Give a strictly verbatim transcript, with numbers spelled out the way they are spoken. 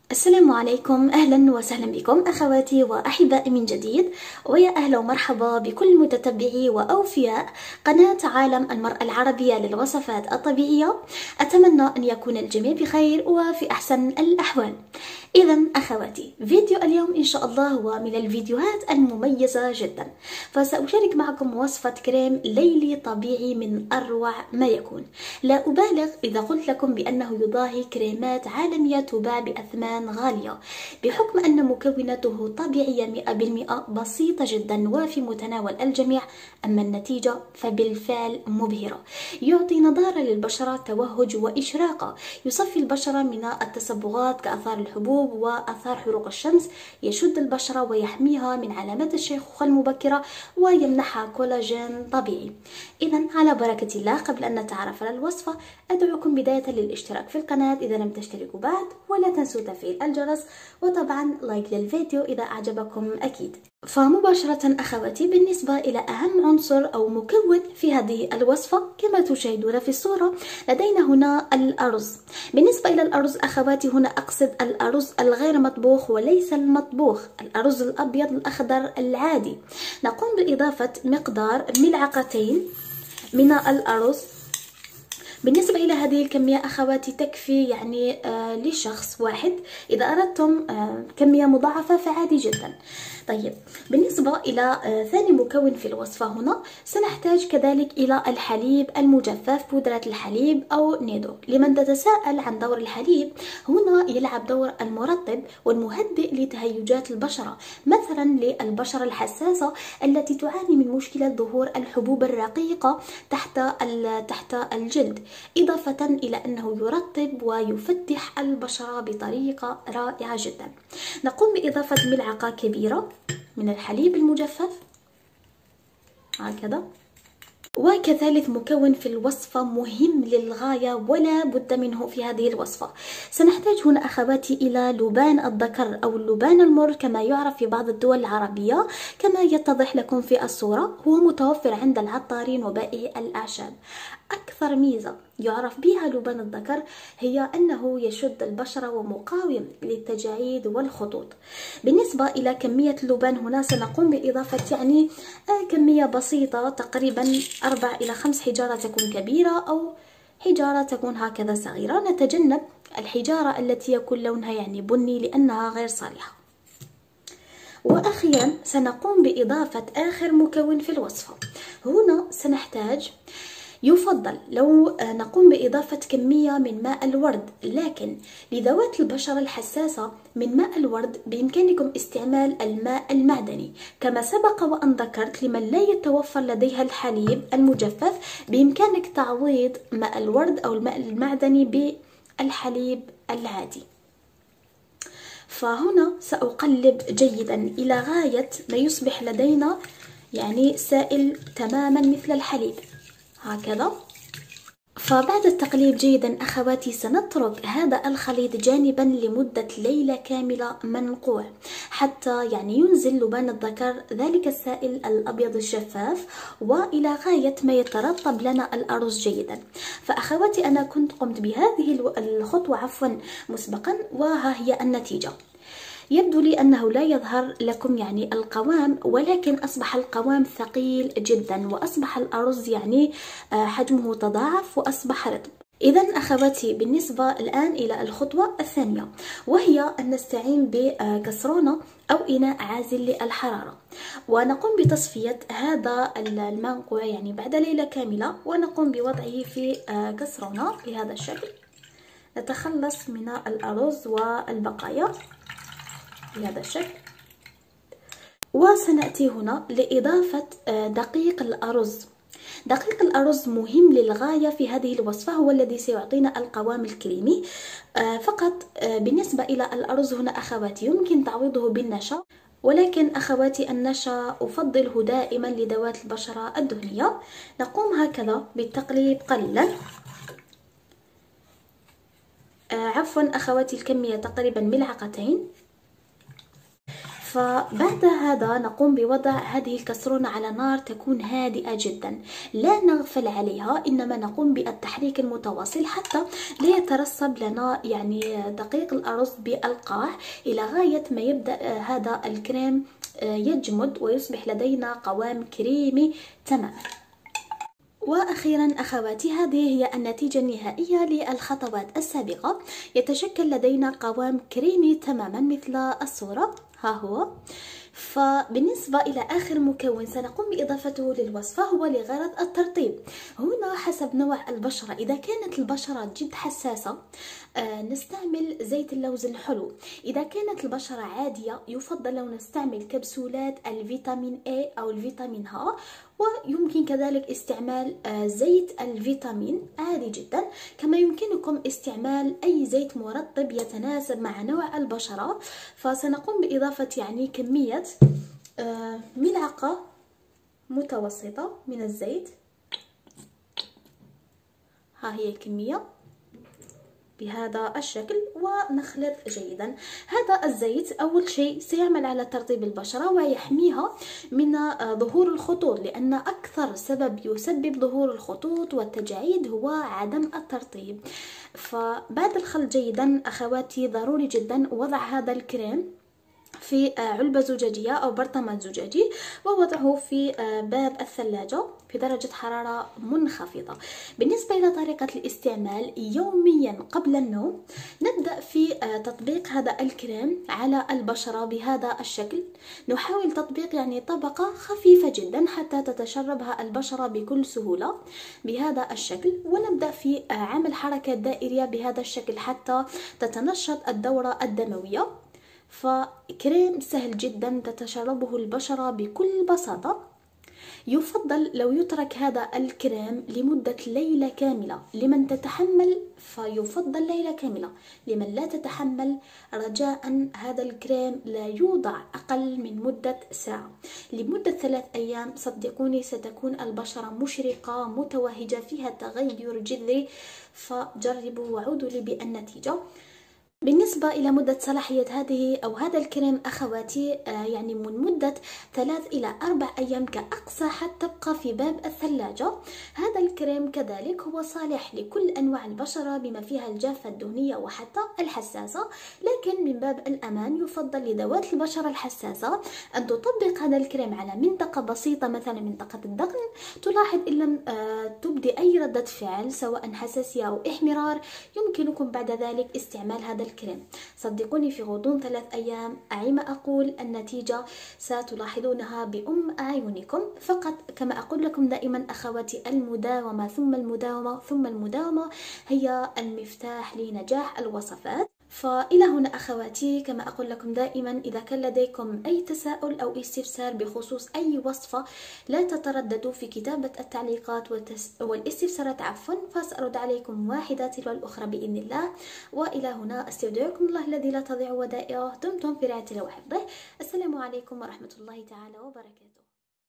السلام عليكم، أهلا وسهلا بكم أخواتي وأحبائي من جديد، ويا أهلا ومرحبا بكل متتبعي وأوفياء قناة عالم المرأة العربية للوصفات الطبيعية. أتمنى أن يكون الجميع بخير وفي أحسن الأحوال. إذا أخواتي، فيديو اليوم إن شاء الله هو من الفيديوهات المميزة جدا، فسأشارك معكم وصفة كريم ليلي طبيعي من أروع ما يكون. لا أبالغ إذا قلت لكم بأنه يضاهي كريمات عالمية تباع بأثمان غالية، بحكم أن مكوناته طبيعية مئة بالمئة، بسيطة جدا وفي متناول الجميع. أما النتيجة فبالفعل مبهرة، يعطي نضارة للبشرة، توهج وإشراقة، يصفي البشرة من التصبغات كآثار الحبوب وآثار حروق الشمس، يشد البشرة ويحميها من علامات الشيخوخة المبكرة، ويمنحها كولاجين طبيعي. إذا على بركة الله، قبل أن نتعرف على الوصفة أدعوكم بداية للاشتراك في القناة إذا لم تشتركوا بعد، ولا تنسوا تفعيل الجرس، وطبعا لايك للفيديو إذا أعجبكم أكيد. فمباشرة أخواتي، بالنسبة إلى أهم عنصر أو مكون في هذه الوصفة كما تشاهدون في الصورة، لدينا هنا الأرز. بالنسبة إلى الأرز أخواتي، هنا أقصد الأرز الغير مطبوخ وليس المطبوخ، الأرز الأبيض الأخضر العادي. نقوم بإضافة مقدار ملعقتين من الأرز. بالنسبة إلى هذه الكمية أخواتي تكفي يعني آه لشخص واحد. إذا أردتم آه كمية مضاعفة فعادي جدا. طيب، بالنسبة إلى آه ثاني مكون في الوصفة، هنا سنحتاج كذلك إلى الحليب المجفف، بودرة الحليب أو نيدو. لمن تتساءل عن دور الحليب، هنا يلعب دور المرطب والمهدئ لتهيجات البشرة، مثلا للبشرة الحساسة التي تعاني من مشكلة ظهور الحبوب الرقيقة تحت تحت الجلد، إضافة إلى أنه يرطب ويفتح البشرة بطريقة رائعة جدا. نقوم بإضافة ملعقة كبيرة من الحليب المجفف هكذا. وكذلك مكون في الوصفة مهم للغاية ولا بد منه في هذه الوصفة، سنحتاج هنا أخواتي إلى لبان الذكر أو اللبان المر كما يعرف في بعض الدول العربية، كما يتضح لكم في الصورة. هو متوفر عند العطارين وبائعي الأعشاب. أكثر ميزة يعرف بها لبان الذكر هي أنه يشد البشرة ومقاوم للتجاعيد والخطوط. بالنسبة إلى كمية اللبان، هنا سنقوم بإضافة يعني كمية بسيطة، تقريبا أربع إلى خمس حجارة تكون كبيرة أو حجارة تكون هكذا صغيرة. نتجنب الحجارة التي يكون لونها يعني بني لأنها غير صالحة. وأخيرا سنقوم بإضافة آخر مكون في الوصفة. هنا سنحتاج، يفضل لو نقوم بإضافة كمية من ماء الورد، لكن لذوات البشرة الحساسة من ماء الورد بإمكانكم استعمال الماء المعدني. كما سبق وأن ذكرت، لمن لا يتوفر لديها الحليب المجفف بإمكانك تعويض ماء الورد أو الماء المعدني بالحليب العادي. فهنا سأقلب جيدا إلى غاية ما يصبح لدينا يعني سائل تماما مثل الحليب هكذا. فبعد التقليب جيدا أخواتي، سنترك هذا الخليط جانبا لمدة ليلة كاملة منقوع، حتى يعني ينزل لبان الذكر ذلك السائل الأبيض الشفاف، وإلى غاية ما يترطب لنا الأرز جيدا. فأخواتي، أنا كنت قمت بهذه الخطوة عفوا مسبقا، وها هي النتيجة. يبدو لي أنه لا يظهر لكم يعني القوام، ولكن أصبح القوام ثقيل جدا، وأصبح الأرز يعني حجمه تضاعف وأصبح رطب. إذا أخواتي، بالنسبة الآن إلى الخطوة الثانية، وهي أن نستعين بكسرونة أو إناء عازل للحرارة، ونقوم بتصفية هذا المنقوع يعني بعد ليلة كاملة، ونقوم بوضعه في كسرونة بهذا الشكل. نتخلص من الأرز والبقايا بهذا الشكل. وسنأتي هنا لإضافة دقيق الأرز. دقيق الأرز مهم للغاية في هذه الوصفة، هو الذي سيعطينا القوام الكريمي. فقط بالنسبة إلى الأرز هنا أخواتي يمكن تعويضه بالنشا، ولكن أخواتي النشا أفضله دائما لذوات البشرة الدهنية. نقوم هكذا بالتقليب قليلا. عفوا أخواتي، الكمية تقريبا ملعقتين. فبعد هذا نقوم بوضع هذه الكسرونة على نار تكون هادئة جدا، لا نغفل عليها، إنما نقوم بالتحريك المتواصل حتى لا يترسب لنا يعني دقيق الأرز بالقاع، إلى غاية ما يبدأ هذا الكريم يجمد ويصبح لدينا قوام كريمي تماما. وأخيرا أخواتي، هذه هي النتيجة النهائية للخطوات السابقة. يتشكل لدينا قوام كريمي تماما مثل الصورة، ها هو. فبالنسبة إلى آخر مكون سنقوم بإضافته للوصفة هو لغرض الترطيب. هنا حسب نوع البشرة، إذا كانت البشرة جد حساسة آه نستعمل زيت اللوز الحلو. إذا كانت البشرة عادية يفضل لو نستعمل كبسولات الفيتامين A أو الفيتامين ه، ويمكن كذلك استعمال آه زيت الفيتامين عادي جدا. كما يمكنكم استعمال أي زيت مرطب يتناسب مع نوع البشرة. فسنقوم بإضافة يعني كمية آه ملعقة متوسطة من الزيت، ها هي الكمية بهذا الشكل، ونخلط جيدا. هذا الزيت أول شيء سيعمل على ترطيب البشرة ويحميها من ظهور الخطوط، لأن أكثر سبب يسبب ظهور الخطوط والتجاعيد هو عدم الترطيب. فبعد الخلط جيدا أخواتي ضروري جدا وضع هذا الكريم في علبة زجاجية أو برطمان زجاجي، ووضعه في باب الثلاجة في درجة حرارة منخفضة. بالنسبة إلى طريقة الاستعمال، يوميا قبل النوم نبدأ في تطبيق هذا الكريم على البشرة بهذا الشكل. نحاول تطبيق يعني طبقة خفيفة جدا حتى تتشربها البشرة بكل سهولة بهذا الشكل، ونبدأ في عمل حركة دائرية بهذا الشكل حتى تتنشط الدورة الدموية. فكريم سهل جدا تتشربه البشرة بكل بساطة. يفضل لو يترك هذا الكريم لمدة ليلة كاملة، لمن تتحمل فيفضل ليلة كاملة، لمن لا تتحمل رجاء هذا الكريم لا يوضع أقل من مدة ساعة. لمدة ثلاث أيام صدقوني ستكون البشرة مشرقة متوهجة فيها تغير جذري، فجربوا وعودوا لي بالنتيجة. بالنسبة إلى مدة صلاحية هذه أو هذا الكريم أخواتي آه يعني من مدة ثلاث إلى أربع أيام كأقصى حتى تبقى في باب الثلاجة. هذا الكريم كذلك هو صالح لكل أنواع البشرة بما فيها الجافة الدهنية وحتى الحساسة، لكن من باب الأمان يفضل لذوات البشرة الحساسة أن تطبق هذا الكريم على منطقة بسيطة، مثلا منطقة الدقن. تلاحظ إن لم آه تبدي أي ردة فعل سواء حساسية أو إحمرار، يمكنكم بعد ذلك استعمال هذا الكريم. صدقوني في غضون ثلاث أيام أعيما أقول النتيجة ستلاحظونها بأم أعينكم. فقط كما أقول لكم دائما أخواتي، المداومة ثم المداومة ثم المداومة هي المفتاح لنجاح الوصفات. فإلى هنا أخواتي، كما أقول لكم دائما إذا كان لديكم أي تساؤل أو استفسار بخصوص أي وصفة لا تترددوا في كتابة التعليقات والتس... والاستفسارات عفوا، فسأرد عليكم واحدة تلو الأخرى بإذن الله. وإلى هنا أستودعكم الله الذي لا تضيع ودائعه. دمتم في رعاية الله وحفظه. السلام عليكم ورحمة الله تعالى وبركاته.